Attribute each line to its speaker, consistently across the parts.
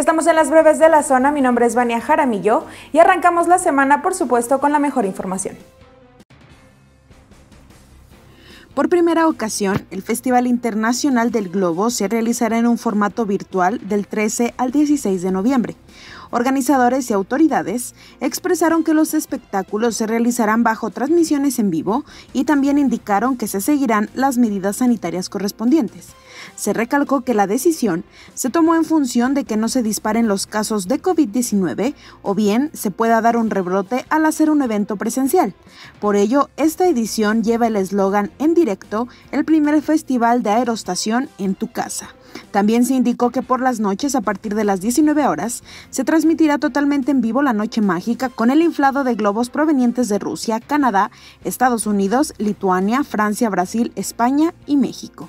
Speaker 1: Ya estamos en las breves de la zona, mi nombre es Vania Jaramillo y arrancamos la semana, por supuesto, con la mejor información.
Speaker 2: Por primera ocasión, el Festival Internacional del Globo se realizará en un formato virtual del 13 al 16 de noviembre. Organizadores y autoridades expresaron que los espectáculos se realizarán bajo transmisiones en vivo y también indicaron que se seguirán las medidas sanitarias correspondientes. Se recalcó que la decisión se tomó en función de que no se disparen los casos de COVID-19 o bien se pueda dar un rebrote al hacer un evento presencial. Por ello, esta edición lleva el eslogan "En directo, el primer festival de aerostación en tu casa". También se indicó que por las noches, a partir de las 19 horas, se transmitirá totalmente en vivo la Noche Mágica con el inflado de globos provenientes de Rusia, Canadá, Estados Unidos, Lituania, Francia, Brasil, España y México.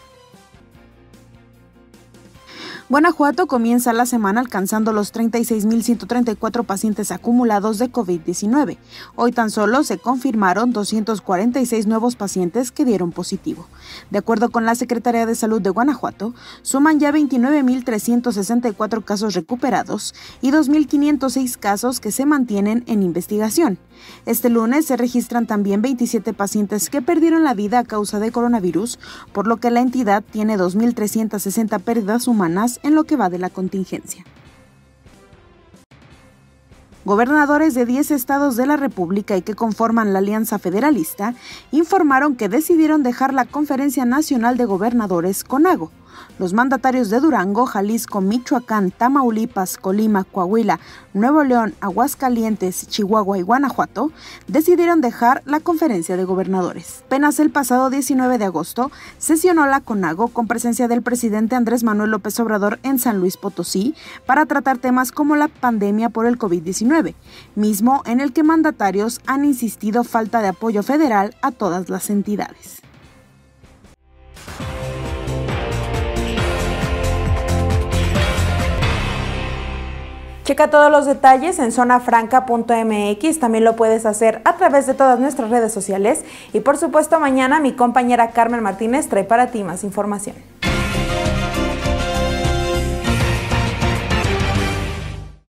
Speaker 2: Guanajuato comienza la semana alcanzando los 36.134 pacientes acumulados de COVID-19. Hoy tan solo se confirmaron 246 nuevos pacientes que dieron positivo. De acuerdo con la Secretaría de Salud de Guanajuato, suman ya 29.364 casos recuperados y 2.506 casos que se mantienen en investigación. Este lunes se registran también 27 pacientes que perdieron la vida a causa de coronavirus, por lo que la entidad tiene 2.360 pérdidas humanas en lo que va de la contingencia. Gobernadores de 10 estados de la República y que conforman la Alianza Federalista informaron que decidieron dejar la Conferencia Nacional de Gobernadores CONAGO. Los mandatarios de Durango, Jalisco, Michoacán, Tamaulipas, Colima, Coahuila, Nuevo León, Aguascalientes, Chihuahua y Guanajuato decidieron dejar la Conferencia de Gobernadores. Apenas el pasado 19 de agosto sesionó la CONAGO con presencia del presidente Andrés Manuel López Obrador en San Luis Potosí para tratar temas como la pandemia por el COVID-19, mismo en el que mandatarios han insistido falta de apoyo federal a todas las entidades.
Speaker 1: Checa todos los detalles en zonafranca.mx, también lo puedes hacer a través de todas nuestras redes sociales y por supuesto mañana mi compañera Carmen Martínez trae para ti más información.